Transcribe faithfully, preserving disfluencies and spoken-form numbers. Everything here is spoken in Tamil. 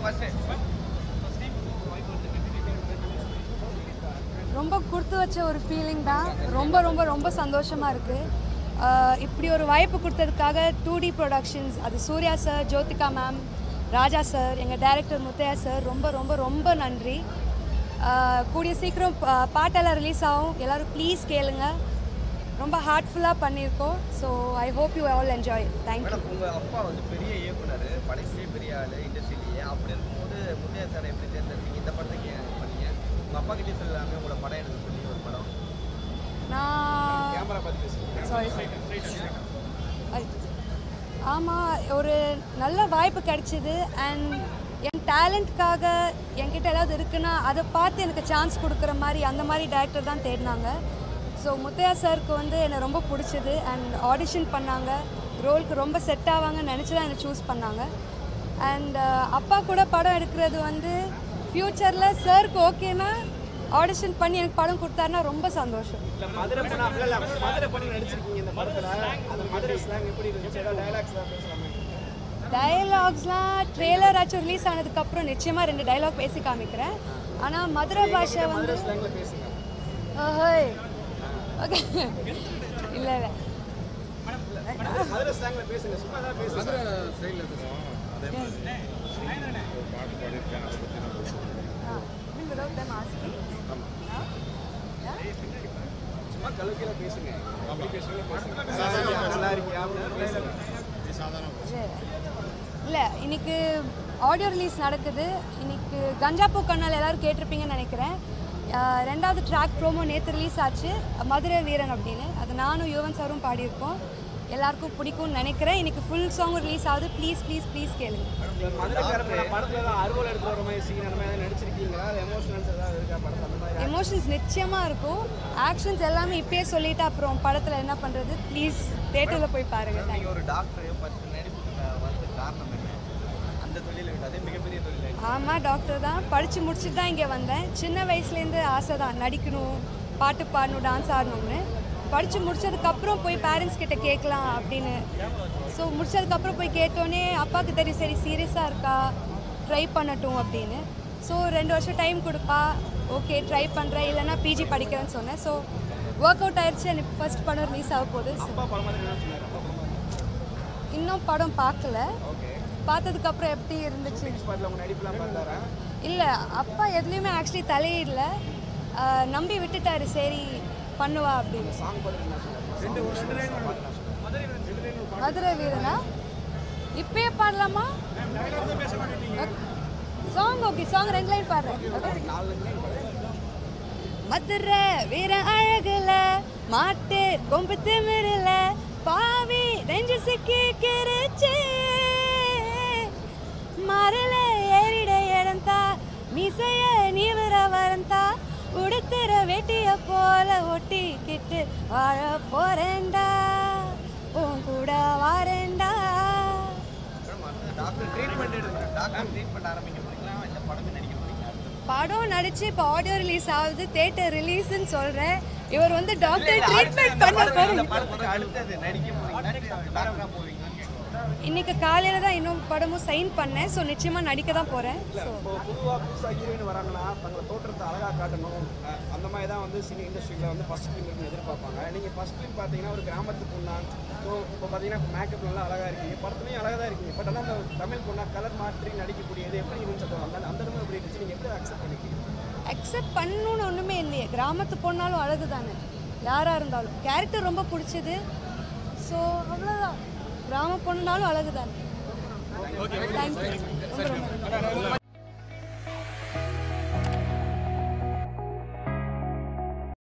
ரொம்ப கொடுத்து வச்ச ஒரு ஃபீலிங் தான். ரொம்ப ரொம்ப ரொம்ப சந்தோஷமாக இருக்குது. இப்படி ஒரு வாய்ப்பு கொடுத்ததுக்காக டூ டி ப்ரொடக்ஷன்ஸ், அது Suriya sir, Jyothika ma'am, Raja sir, எங்கள் டைரக்டர் முத்தையா சார், ரொம்ப ரொம்ப ரொம்ப நன்றி. கூடிய சீக்கிரம் பாட்டெல்லாம் ரிலீஸ் ஆகும், எல்லோரும் ப்ளீஸ் கேளுங்க. ரொம்ப ஹார்ட்ஃபுல்லாக பண்ணியிருக்கோம். So I hope you all enjoy. Thank you. உங்கள் அப்பா வந்து பெரிய இயக்குனர், படைப்பிலே பெரிய ஆள் இண்டஸ்ட்ரியிலேயே. அப்படி இருக்கும்போது முத்தையா சார் எப்படி தேர்ந்தெடுத்தீங்க? இந்த படத்துக்கு பண்ணீங்க? உங்கள் அப்பா கிட்டே சொல்லாமல் உங்களோட படம் எடுக்க சொல்லி ஒரு படம். நான் கேமரா பார்த்து பேசுகிறேன். சாரி. ஆமாம், ஒரு நல்ல வாய்ப்பு கிடைச்சிது. அண்ட் என் டேலண்ட்காக என்கிட்ட ஏதாவது இருக்குன்னா அதை பார்த்து எனக்கு சான்ஸ் கொடுக்குற மாதிரி அந்த மாதிரி டேரக்டர் தான் தேடினாங்க. ஸோ முத்தையா சாருக்கு வந்து என்னை ரொம்ப பிடிச்சிது. அண்ட் ஆடிஷன் பண்ணாங்க, ரோலுக்கு ரொம்ப செட் ஆவாங்கன்னு நினச்சி தான் என்னை சூஸ் பண்ணாங்க. அண்ட் அப்பா கூட படம் எடுக்கிறது வந்து ஃப்யூச்சரில் சாருக்கு ஓகேனா ஆடிஷன் பண்ணி எனக்கு படம் கொடுத்தாருன்னா ரொம்ப சந்தோஷம். டயலாக்ஸ்லாம் ட்ரெய்லர் ஆச்சும் ரிலீஸ் ஆனதுக்கப்புறம் நிச்சயமாக ரெண்டு டைலாக் பேசி காமிக்கிறேன். ஆனால் மதுரை பாஷை வந்து ஓஹோய் ஓகே இல்லை இல்லை without them asking. சும்மா கலக்கில பேசுங்க. அப்படி பேசுங்க பேசுங்க. நல்லா இருக்கியா? இல்லை, இன்னைக்கு ஆடியோ ரிலீஸ் நடக்குது. இன்னைக்கு கஞ்சாப்பூ கண்ணால் எல்லோரும் கேட்டிருப்பீங்கன்னு நினைக்கிறேன். ரெண்டாவது ட்ராக் ப்ரோமோ நேற்று ரிலீஸ் ஆச்சு, மதுரை வீரன் அப்படின்னு. அது நானும் யுவன் சாரும் பாடியிருக்கோம். எல்லாருக்கும் பிடிக்கும்னு நினைக்கிறேன். இன்னைக்கு ஃபுல் சாங் ரிலீஸ் ஆகுது. ப்ளீஸ் ப்ளீஸ் ப்ளீஸ் கேளுங்க. எமோஷன்ஸ் நிச்சயமாக இருக்கும். ஆக்ஷன்ஸ் எல்லாமே இப்பயே சொல்லிட்டு அப்புறம் படத்தில் என்ன பண்ணுறது, ப்ளீஸ் தேட்டரில் போய் பாருங்கள். ஆமாம், டாக்டர் தான். படித்து முடிச்சுட்டு தான் இங்கே வந்தேன். சின்ன வயசுலேருந்து ஆசை தான் நடிக்கணும், பாட்டு பாடணும், டான்ஸ் ஆடணும்னு. படித்து முடிச்சதுக்கப்புறம் போய் பேரண்ட்ஸ் கிட்ட கேட்கலாம் அப்படின்னு. ஸோ முடிச்சதுக்கப்புறம் போய் கேட்டோன்னே அப்பாவுக்கு தெரியும், சரி சீரியஸாக இருக்கா, ட்ரை பண்ணட்டும் அப்படின்னு. ஸோ ரெண்டு வருஷம் டைம் கொடுப்பா, ஓகே ட்ரை பண்ணுறேன், இல்லைன்னா பிஜி படிக்கிறேன்னு சொன்னேன். ஸோ ஒர்க் அவுட் ஆயிடுச்சு. எனக்கு ஃபர்ஸ்ட் படம் ரிலீஸ் ஆக போகுது. இன்னும் படம் பார்க்கல, பார்த்ததுக்கப்புறம் எப்படி இருந்துச்சு? இல்லை, அப்பா எதுலேயுமே ஆக்சுவலி தலையிடல, நம்பி விட்டுட்டாரு, சரி பண்ணுவா அப்படின்னு. மதுரை வீரனா இப்பயே பாடலாமா? சாங் ஓகே, சாங் ரெண்டு லைன் பாடுறேன். மதுரை வீர அழகுல மாட்டு கொம்பு திமிரல பாவி ரெஞ்சு சிக்கி கிருச்சு மரல ஏறிட இடந்தா மிசைய நீவர வரந்தா உடுத்துற வெட்டிய போல ஒட்டி கிட்டு வாழ போறேன்டா, உன் கூட வாரேன்டா. படம் நடிச்சு இப்போ ஆடியோ ரிலீஸ் ஆகுது, தியேட்டர் ரிலீஸ்ன்னு சொல்றேன். இவர் வந்து டாக்டர் ட்ரீட்மெண்ட் பண்ண போறீங்க. இன்னைக்கு காலையில தான் இன்னும் படமும் சைன் பண்ணேன். ஸோ நிச்சயமாக நடிக்க தான் போகிறேன். ஸோ பொதுவாக புதுசாக ஹீரோயின் வராங்கன்னா தங்களை தோற்றத்தை அழகாக காட்டணும், அந்த மாதிரி தான் வந்து சினி இண்டஸ்ட்ரியில் வந்து ஃபஸ்ட் ஃபிலிம் இருக்குன்னு எதிர்பார்ப்பாங்க. நீங்கள் ஃபஸ்ட் ஃபிலிம் பார்த்தீங்கன்னா ஒரு கிராமத்து பொண்ணா, ஸோ இப்போ பார்த்தீங்கன்னா மேக்கப் நல்லா அழகாக இருக்கீங்க, படத்துலையும் அழகாக தான் இருக்கீங்க. பட் ஆனால் அந்த தமிழ் பொண்ணா கலர் மாற்றி நடிக்கக்கூடியது எப்படி இருந்துச்சு? அந்த அந்த இடமே எப்படி இருந்துச்சு? நீங்கள் எப்படி அக்செப்ட் பண்ணிக்கிறீங்க? அக்செப்ட் பண்ணணும்னு ஒன்றுமே இல்லையே. கிராமத்து பொண்ணாலும் அழகு தானே, யாராக இருந்தாலும். கேரக்டர் ரொம்ப பிடிச்சது. ஸோ அவ்வளோதான், கிராம பொண்ணுனாலும் அழகு தானே. தேங்க்யூ.